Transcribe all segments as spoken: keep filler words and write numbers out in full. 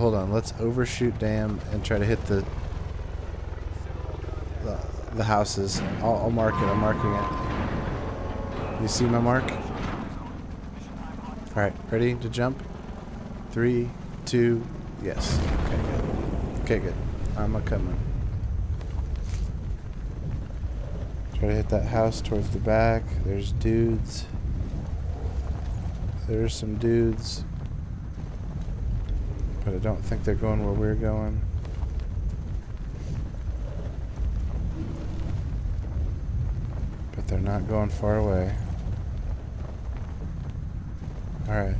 hold on. Let's overshoot dam and try to hit the the, the houses. I'll, I'll mark it. I'm marking it. You see my mark? All right, ready to jump? Three, two, yes. Okay, good. Okay, good. I'm a coming. Try to hit that house towards the back. There's dudes. There's some dudes. But I don't think they're going where we're going. But they're not going far away. Alright.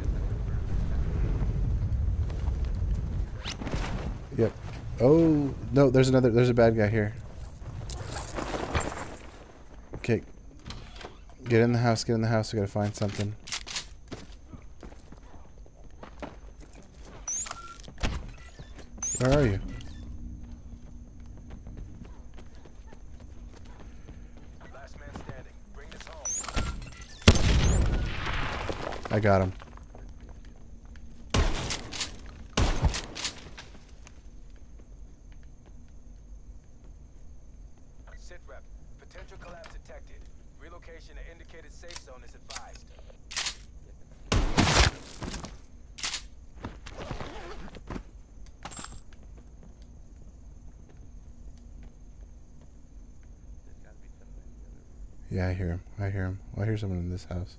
Yep. Oh, no, there's another, there's a bad guy here. Okay. Get in the house, get in the house, we gotta find something. Where are you? Last man standing. Bring this home. I got him. Sit rep. Potential collapse detected. Relocation to indicated safe zone is advised. Yeah, I hear him. I hear him. Well, I hear someone in this house.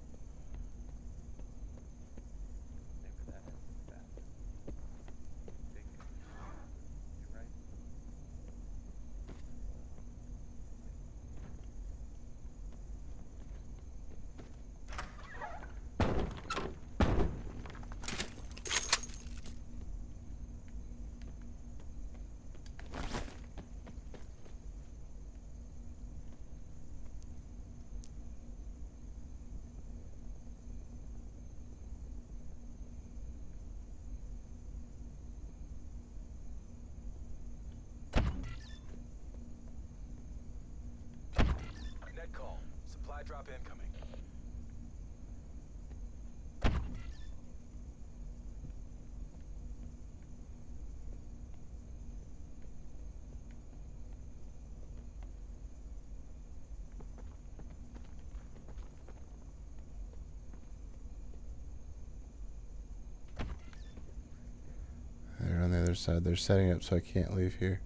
Net call. Supply drop incoming. They're on the other side. They're setting up so I can't leave here.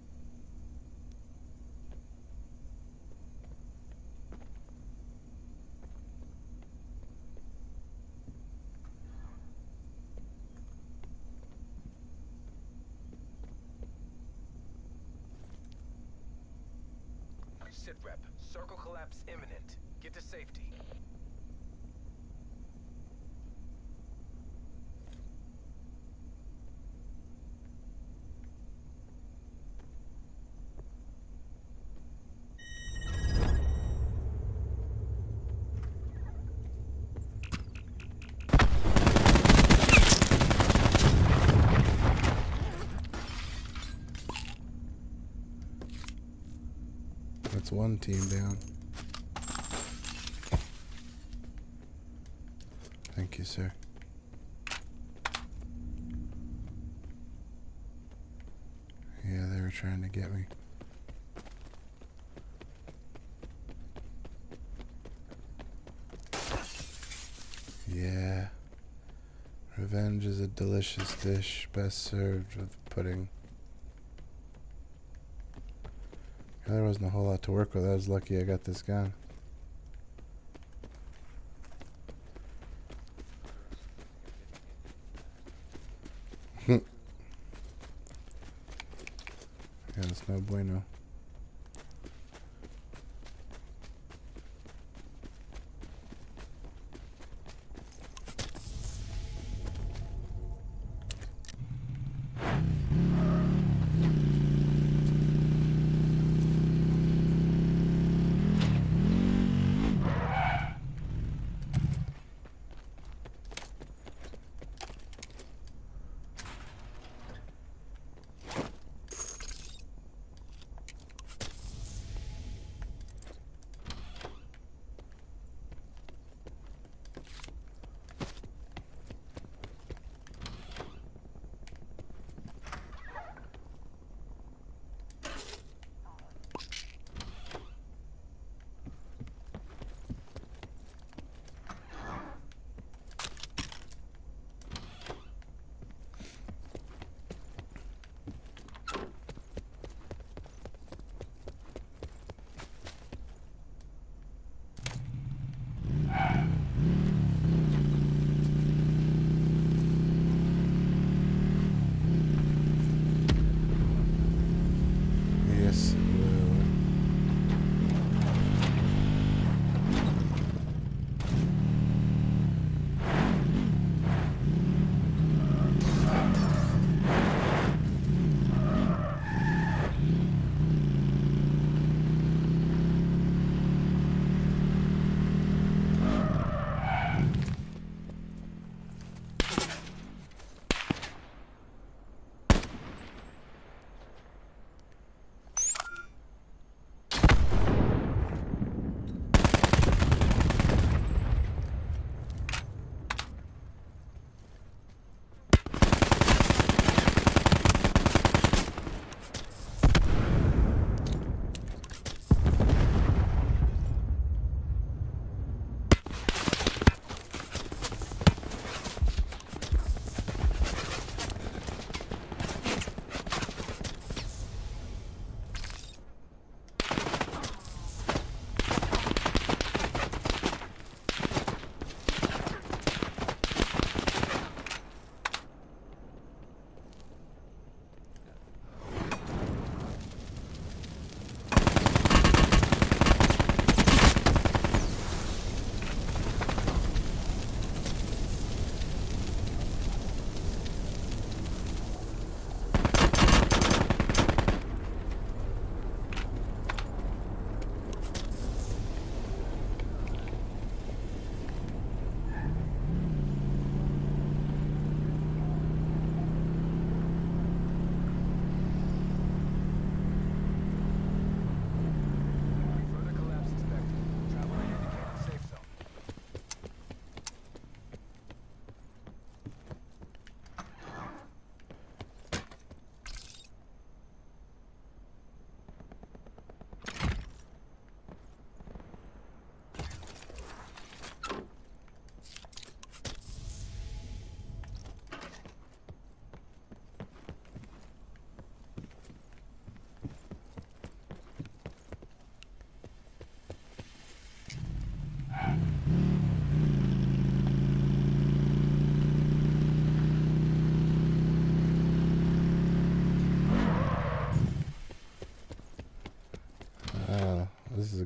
Sit rep. Circle collapse imminent. Get to safety. That's one team down. Thank you, sir. Yeah, they were trying to get me. Yeah. Revenge is a delicious dish, best served with pudding. There wasn't a whole lot to work with. I was lucky I got this gun. Yeah, it's no bueno.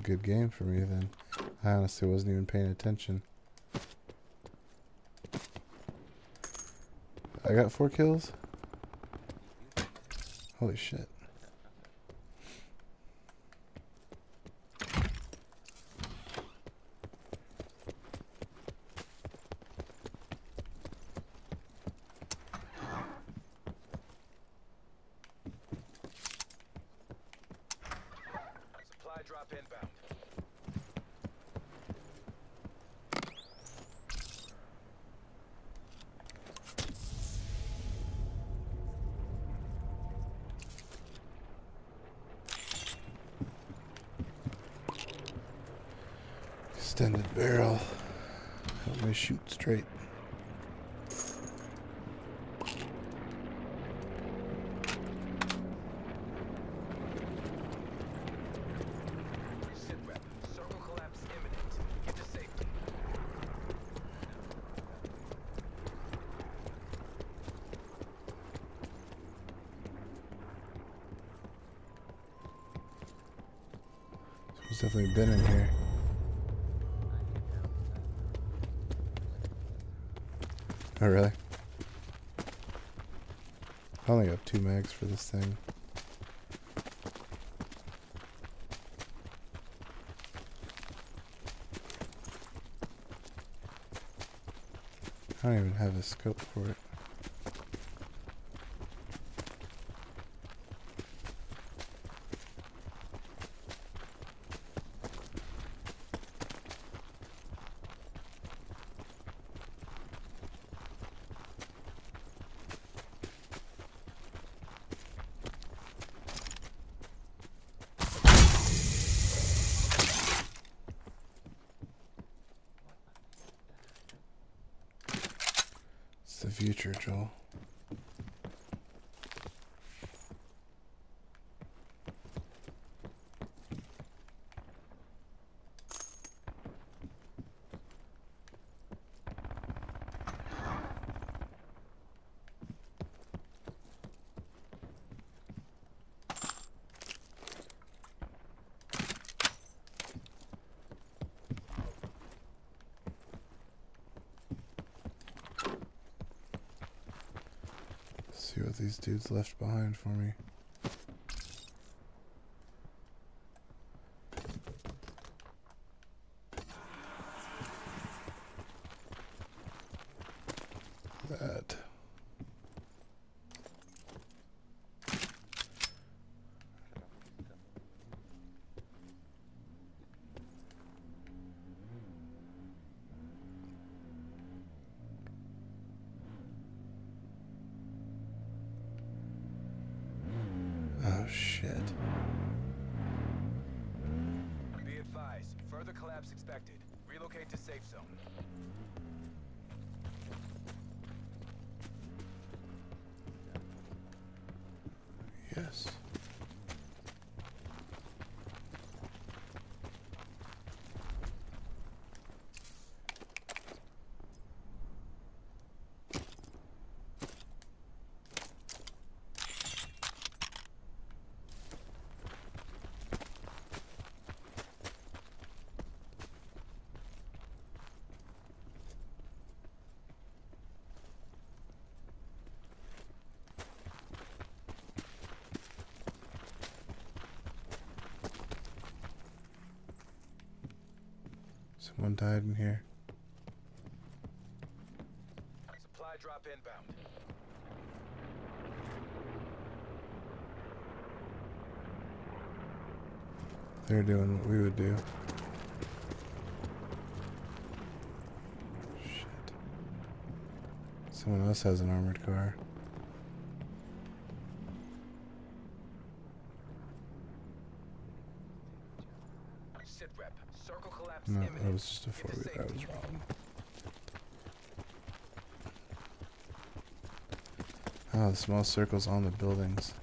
good game for me then. I honestly wasn't even paying attention. I got four kills? Holy shit. Supply drop inbound. Extended barrel. Help me shoot straight. Sit rep. Circle collapse imminent. Get to safety. Someone's definitely been in here. Oh, really? I only got two mags for this thing. I don't even have a scope for it. It's the future, Joel. See what these dudes left behind for me. That. Oh shit. Be advised. Further collapse expected. Relocate to safe zone. Yes. Someone died in here. Supply drop inbound. They're doing what we would do. Shit. Someone else has an armored car. Sit rep. Circle collapse No, imminent. that was just a Get to four wheeler. I safety. was wrong. Oh, the small circles on the buildings.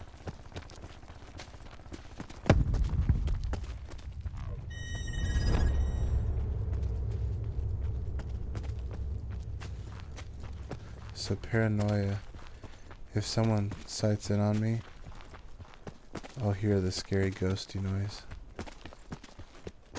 So paranoia. If someone sights in on me, I'll hear the scary ghosty noise.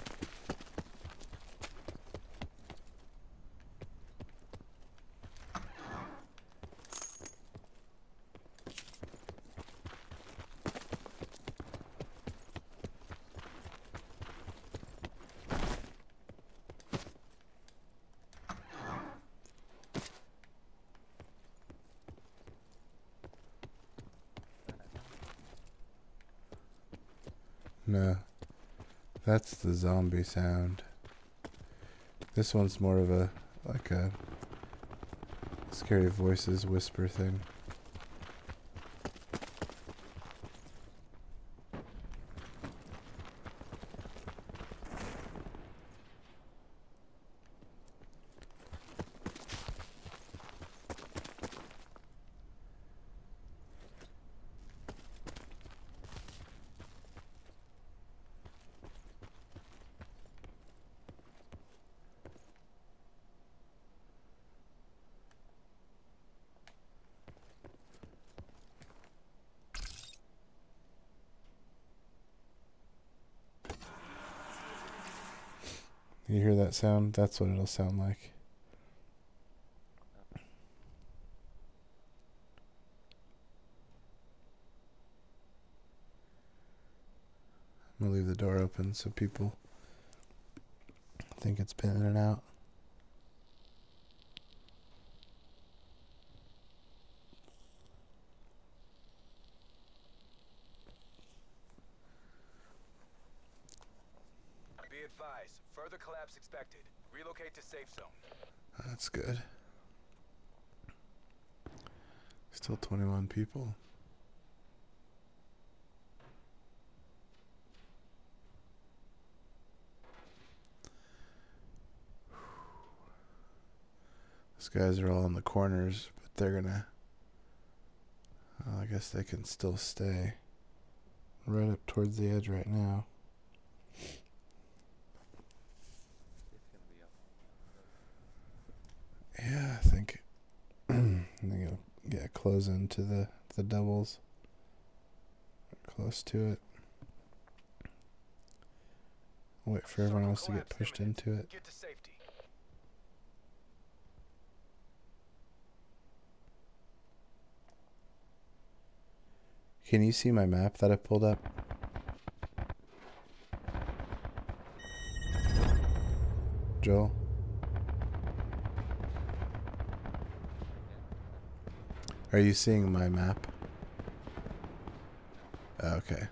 No. That's the zombie sound. This one's more of a, like a scary voices whisper thing. You hear that sound? That's what it'll sound like. I'm gonna leave the door open so people think it's been in and out. Be advised, further collapse expected. Relocate to safe zone. That's good. Still twenty-one people. These guys are all in the corners, but they're gonna... Well, I guess they can still stay right up towards the edge right now. Yeah, I think I think it'll get close into the the doubles, close to it. Wait for everyone else to get pushed into it. Get to safety. Can you see my map that I pulled up? Joel? Are you seeing my map? Okay.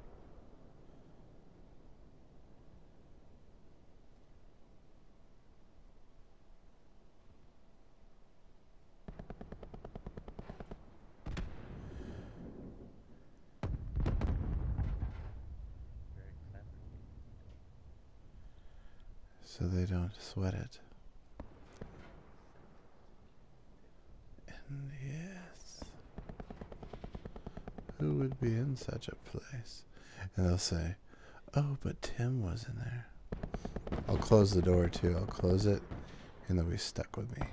So they don't sweat it. And yes, who would be in such a place? And they'll say, oh, but Tim was in there. I'll close the door too. I'll close it and they'll be stuck with me.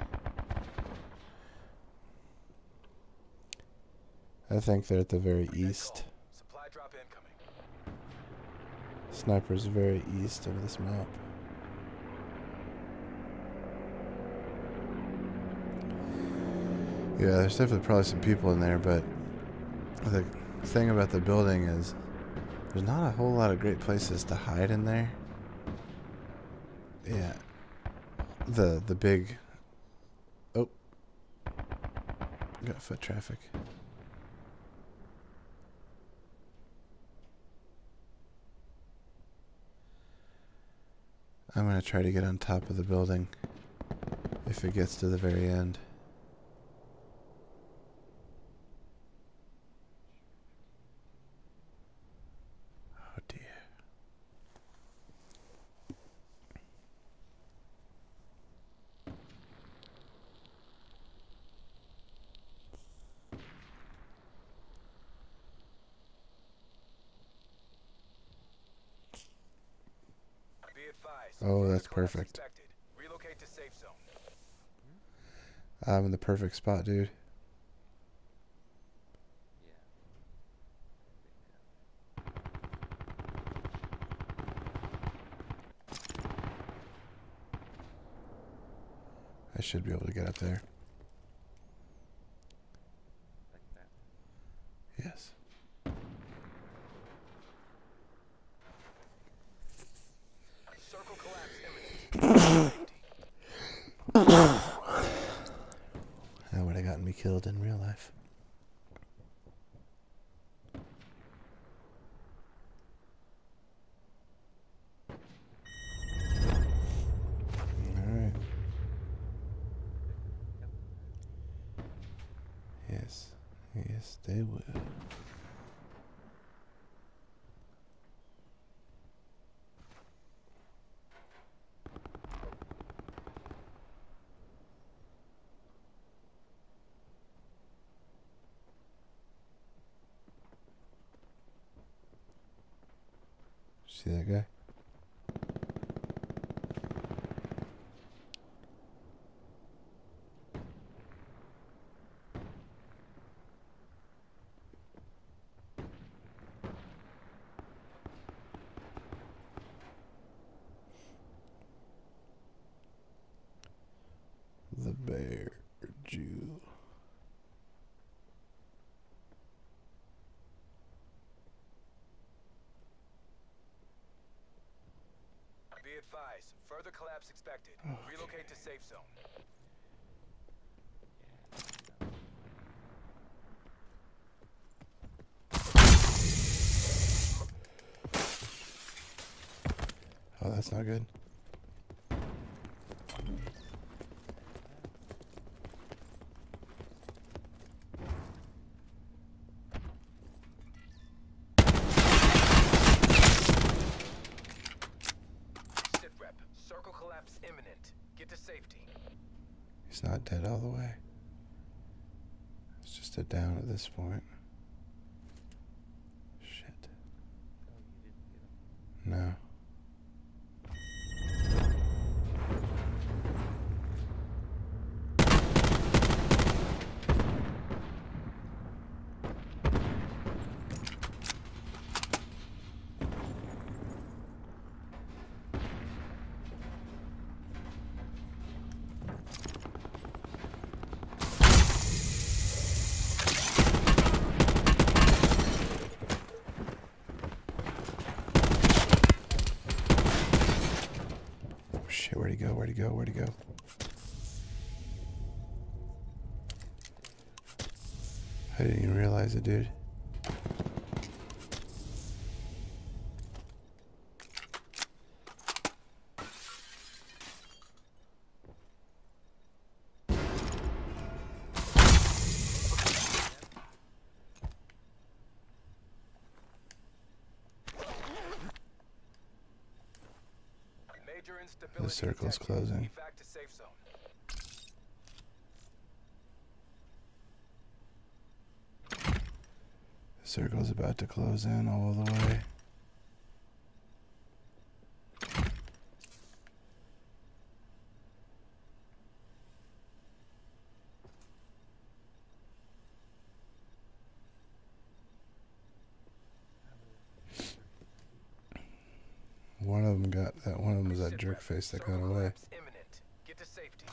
I think they're at the very east. Supply drop incoming. Sniper's very east of this map. Yeah, there's definitely probably some people in there, but the thing about the building is there's not a whole lot of great places to hide in there. Yeah. The the big... Oh. Got foot traffic. I'm going to try to get on top of the building if it gets to the very end. Oh dear. Be advised. Oh, that's perfect. Relocate to safe zone. I'm in the perfect spot, dude. I should be able to get up there. Yes. Circle collapse imminent. That would have gotten me killed in real life. Yes, they will. See that guy? The bear Jew. Be advised, further collapse expected. Okay. Relocate to safe zone. Oh, that's not good. Sit rep. Circle collapse imminent. Get to safety. He's not dead all the way. It's just a down at this point. Shit. No. Shit, where'd he go? Where'd he go? Where'd he go? I didn't even realize it, dude. Major instability The circle's detected. closing. Be back to safe zone. The circle's about to close in all the way. One of them got that. One of them was that Sit jerk rep. face that Circle got away. collapse imminent. Get to safety.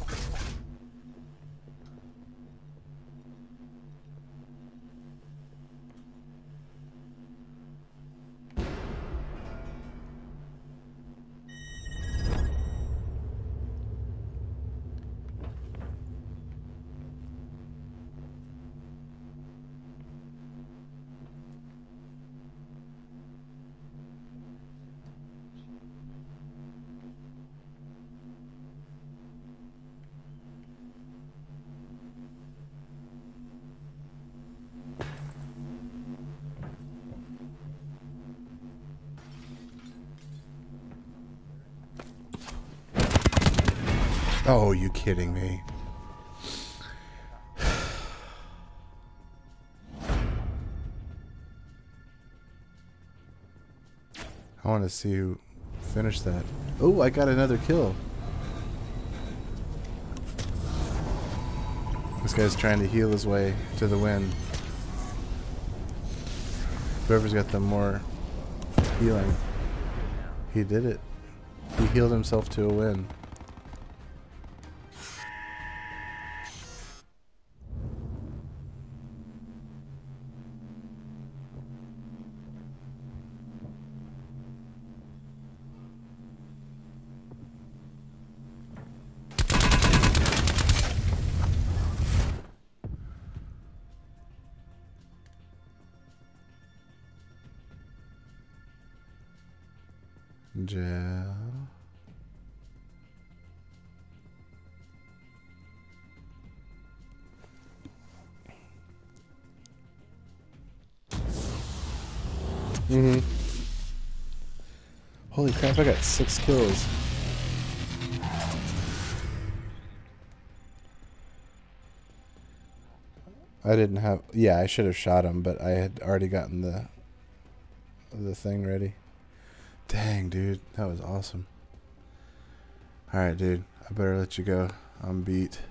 Oh, you kidding me? I want to see who finished that. Oh, I got another kill. This guy's trying to heal his way to the win. Whoever's got the more healing. He did it. He healed himself to a win. Gel. Mm-hmm. Holy crap, I got six kills. I didn't have... Yeah, I should have shot him, but I had already gotten the the thing ready. Dang, dude. That was awesome. Alright, dude. I better let you go. I'm beat.